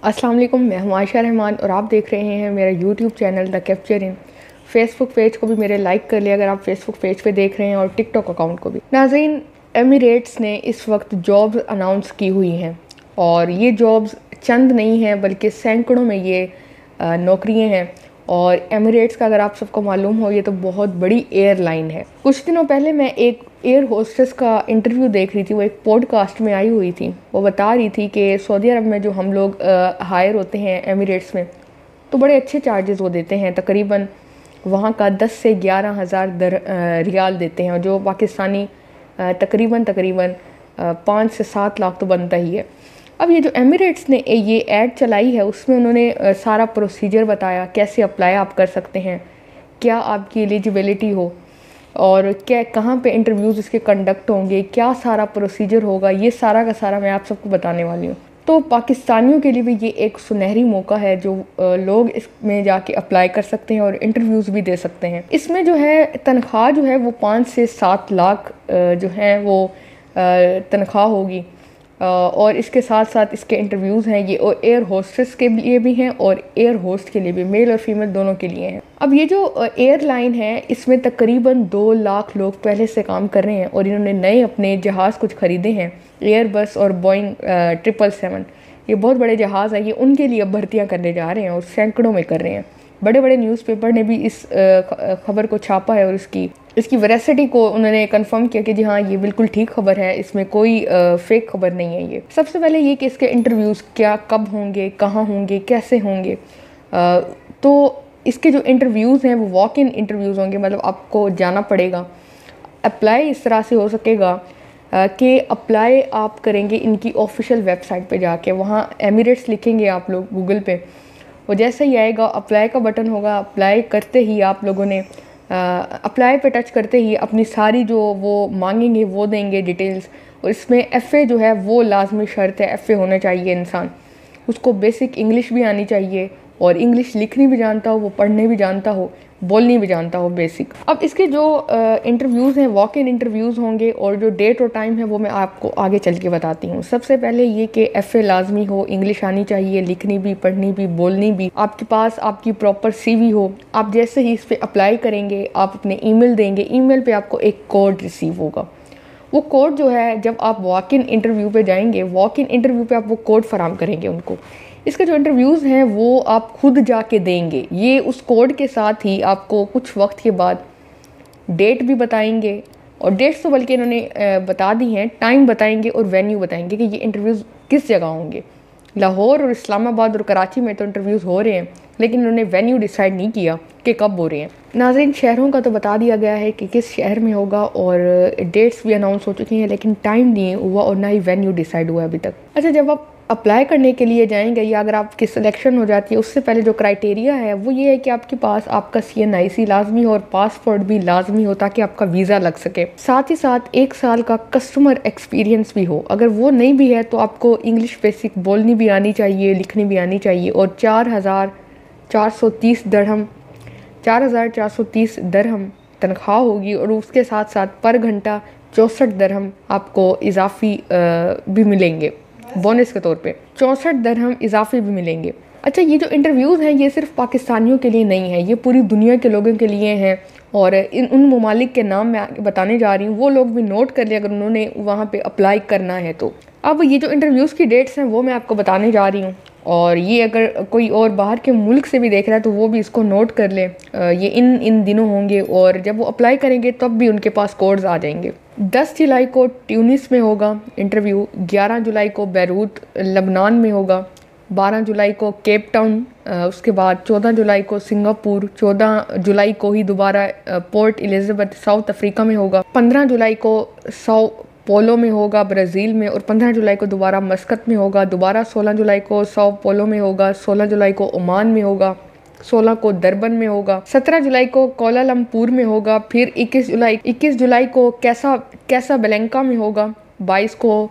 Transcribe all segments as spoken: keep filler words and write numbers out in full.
अस्सलाम वालेकुम, मैं हूं आयशा रहमान और आप देख रहे हैं मेरा YouTube channel the capture in. Facebook page को भी मेरे लाइक कर लिया अगर आप फेसबुक पेज पे देख रहे हैं, और टिकटॉक अकाउंट को भी। नाज़रीन, एमिरेट्स ने इस वक्त जॉब्स अनाउंस की हुई हैं और ये जॉब्स चंद नहीं हैं बल्कि सैकड़ों में ये नौकरियाँ हैं। और एमिरेट्स का अगर आप सबको मालूम हो, ये तो बहुत बड़ी एयरलाइन है। कुछ दिनों पहले मैं एक एयर होस्टेस का इंटरव्यू देख रही थी, वो एक पॉडकास्ट में आई हुई थी। वो बता रही थी कि सऊदी अरब में जो हम लोग हायर होते हैं एमिरेट्स में, तो बड़े अच्छे चार्जेस वो देते हैं। तकरीबन वहाँ का दस से ग्यारह हज़ार दर रियाल देते हैं, और जो पाकिस्तानी तकरीबन तकरीबन पाँच से सात लाख तो बनता ही है। अब ये जो एमिरेट्स ने ये ऐड चलाई है, उसमें उन्होंने सारा प्रोसीजर बताया, कैसे अप्लाई आप कर सकते हैं, क्या आपकी एलिजिबिलिटी हो, और क्या कहाँ पे इंटरव्यूज़ इसके कंडक्ट होंगे, क्या सारा प्रोसीजर होगा। ये सारा का सारा मैं आप सबको बताने वाली हूँ। तो पाकिस्तानियों के लिए भी ये एक सुनहरी मौका है जो लोग इसमें जाके अप्लाई कर सकते हैं और इंटरव्यूज़ भी दे सकते हैं। इसमें जो है तनख्वाह जो है वो पाँच से सात लाख जो है वो तनख्वाह होगी, और इसके साथ साथ इसके इंटरव्यूज़ हैं ये एयर होस्टेस के लिए भी हैं और एयर होस्ट के लिए भी, मेल और फीमेल दोनों के लिए हैं। अब ये जो एयरलाइन है, इसमें तकरीबन दो लाख लोग पहले से काम कर रहे हैं, और इन्होंने नए अपने जहाज़ कुछ ख़रीदे हैं, एयरबस और बोइंग ट्रिपल सेवन। ये बहुत बड़े जहाज़ हैं, ये उनके लिए अब भर्तियाँ करने जा रहे हैं और सैकड़ों में कर रहे हैं। बड़े बड़े न्यूज़पेपर ने भी इस खबर को छापा है और इसकी इसकी वेरासिटी को उन्होंने कंफर्म किया कि जी हाँ, ये बिल्कुल ठीक खबर है, इसमें कोई फेक खबर नहीं है। ये सबसे पहले ये कि इसके इंटरव्यूज़ क्या कब होंगे, कहाँ होंगे, कैसे होंगे। आ, तो इसके जो इंटरव्यूज़ हैं वो वॉक इन इंटरव्यूज़ होंगे, मतलब आपको जाना पड़ेगा। अप्लाई इस तरह से हो सकेगा कि अप्लाई आप करेंगे इनकी ऑफिशियल वेबसाइट पे जाके, वहाँ एमिरेट्स लिखेंगे आप लोग गूगल पे, वो जैसे ही आएगा अप्लाई का बटन होगा। अप्लाई करते ही आप लोगों ने अप्लाई पे टच करते ही अपनी सारी जो वो मांगेंगे वो देंगे डिटेल्स। और इसमें एफ़ए जो है वो लाजमी शर्त है, एफ़ए होना चाहिए इंसान, उसको बेसिक इंग्लिश भी आनी चाहिए, और इंग्लिश लिखनी भी जानता हो, वो पढ़ने भी जानता हो, बोलनी भी जानता हो बेसिक। अब इसके जो इंटरव्यूज़ हैं वॉक इन इंटरव्यूज़ होंगे, और जो डेट और टाइम है वो मैं आपको आगे चल के बताती हूँ। सबसे पहले ये कि एफ़ए लाजमी हो, इंग्लिश आनी चाहिए, लिखनी भी, पढ़नी भी, बोलनी भी, आपके पास आपकी प्रॉपर सीवी हो। आप जैसे ही इस पर अप्लाई करेंगे, आप अपने ईमेल देंगे, ईमेल पे आपको एक कोड रिसीव होगा। वो कोड जो है, जब आप वॉक इन इंटरव्यू पे जाएंगे, वॉक इन इंटरव्यू पे आप वो कोड फराम करेंगे उनको। इसके जो इंटरव्यूज़ हैं वो आप खुद जाके देंगे। ये उस कोड के साथ ही आपको कुछ वक्त के बाद डेट भी बताएंगे, और डेट्स तो बल्कि इन्होंने बता दी हैं, टाइम बताएंगे और वेन्यू बताएंगे कि ये इंटरव्यूज़ किस जगह होंगे। लाहौर और इस्लामाबाद और कराची में तो इंटरव्यूज़ हो रहे हैं, लेकिन इन्होंने वेन्यू डिसाइड नहीं किया कि कब हो रहे हैं। नाज़रीन, शहरों का तो बता दिया गया है कि किस शहर में होगा, और डेट्स भी अनाउंस हो चुकी हैं, लेकिन टाइम नहीं हुआ और ना ही वेन्यू डिसाइड हुआ अभी तक। अच्छा, जब आप अप्लाई करने के लिए जाएंगे या अगर आपकी सिलेक्शन हो जाती है, उससे पहले जो क्राइटेरिया है वो ये है कि आपके पास आपका सी एन आई सी लाजमी हो और पासपोर्ट भी लाजमी हो, ताकि आपका वीज़ा लग सके। साथ ही साथ एक साल का कस्टमर एक्सपीरियंस भी हो। अगर वो नहीं भी है तो आपको इंग्लिश बेसिक बोलनी भी आनी चाहिए, लिखनी भी आनी चाहिए, और चार हज़ार चार सौ तीस दरहम चार हज़ार चार सौ तीस दरहम तनख्वाह होगी, और उसके साथ साथ पर घंटा चौंसठ दरहम आपको इजाफी भी मिलेंगे, बोनस के तौर पे चौंसठ दरहम इजाफी भी मिलेंगे। अच्छा, ये जो इंटरव्यूज़ हैं ये सिर्फ पाकिस्तानियों के लिए नहीं है, ये पूरी दुनिया के लोगों के लिए हैं, और इन उन ममालिक के नाम मैं बताने जा रही हूँ, वो लोग भी नोट कर ले अगर उन्होंने वहाँ पे अप्लाई करना है तो। अब ये जो इंटरव्यूज़ की डेट्स हैं वो मैं आपको बताने जा रही हूँ, और ये अगर कोई और बाहर के मुल्क से भी देख रहा है तो वो भी इसको नोट कर ले। ये इन इन दिनों होंगे, और जब वो अप्लाई करेंगे तब भी उनके पास कोड्स आ जाएंगे। दस जुलाई को ट्यूनिस में होगा इंटरव्यू, ग्यारह जुलाई को बैरूत लबनान में होगा, बारह जुलाई को केप टाउन, उसके बाद चौदह जुलाई को सिंगापुर, चौदह जुलाई को ही दोबारा पोर्ट एलिजाबेथ साउथ अफ्रीका में होगा, पंद्रह जुलाई को साओ पोलो में होगा ब्राज़ील में, और पंद्रह जुलाई को दोबारा मस्कत में होगा, दोबारा सोलह जुलाई को साओ पोलो में होगा, सोलह जुलाई को ओमान में होगा, सोलह को दरबन में होगा, सत्रह जुलाई को कोलालमपुर में होगा, फिर इक्कीस जुलाई इक्कीस जुलाई को कैसा कैसाब्लैंका में होगा, बाईस को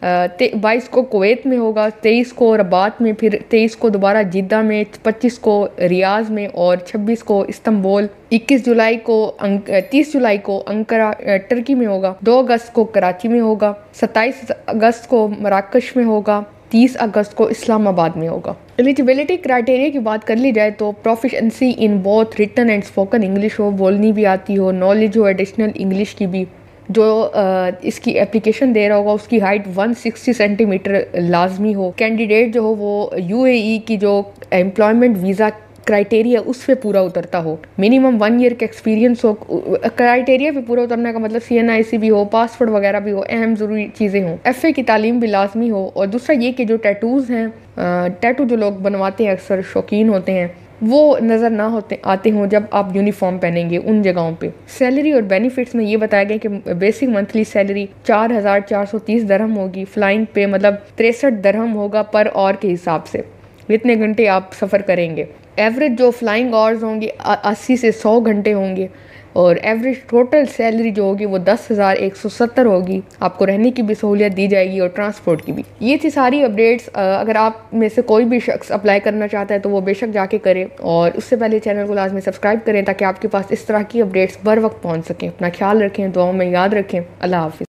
बाईस को कुवैत में होगा, तेईस को रबात में, फिर तेईस को दोबारा जिद्दा में, पच्चीस को रियाज में, और छब्बीस को इस्तांबुल, इक्कीस जुलाई को तीस जुलाई को अंकारा टर्की में होगा, दो अगस्त को कराची में होगा, सत्ताईस अगस्त को मराकश में होगा, तीस अगस्त को इस्लामाबाद में होगा। एलिजिबिलिटी क्राइटेरिया की बात कर ली जाए तो proficiency in both written and spoken English हो, बोलनी भी आती हो, नॉलेज हो एडिशनल इंग्लिश की भी। जो आ, इसकी एप्लीकेशन दे रहा होगा उसकी हाइट एक सौ साठ सेंटीमीटर लाजमी हो। कैंडिडेट जो हो वो यूएई की जो एम्प्लॉयमेंट वीज़ा क्राइटेरिया उस पे पूरा उतरता हो। मिनिमम वन ईयर का एक्सपीरियंस हो। क्राइटेरिया पे पूरा उतरने का मतलब सी एन आई सी भी हो, पासपोर्ट वगैरह भी हो, अहम ज़रूरी चीज़ें हों। एफ ए की तालीम भी लाजमी हो। और दूसरा ये कि जो टैटूज़ हैं, टैटू जो लोग बनवाते हैं अक्सर शौकीन होते हैं, वो नज़र ना होते आते हों जब आप यूनिफॉर्म पहनेंगे उन जगहों पे। सैलरी और बेनिफिट्स में ये बताया गया कि बेसिक मंथली सैलरी चार हज़ार चार सौ तीस दरहम होगी। फ्लाइंग पे मतलब तिरसठ दरहम होगा पर आवर के हिसाब से, इतने घंटे आप सफ़र करेंगे। एवरेज जो फ्लाइंग आवर्स होंगे अस्सी से सौ घंटे होंगे। और एवरेज टोटल सैलरी जो होगी वो दस हज़ार एक सौ सत्तर होगी। आपको रहने की भी सहूलियत दी जाएगी और ट्रांसपोर्ट की भी। ये थी सारी अपडेट्स। अगर आप में से कोई भी शख्स अप्लाई करना चाहता है तो वो बेशक जाके करे, और उससे पहले चैनल को लाजमी सब्सक्राइब करें ताकि आपके पास इस तरह की अपडेट्स बर वक्त पहुँच सकें। अपना ख्याल रखें, दुआओं में याद रखें। अल्लाह हाफिज़।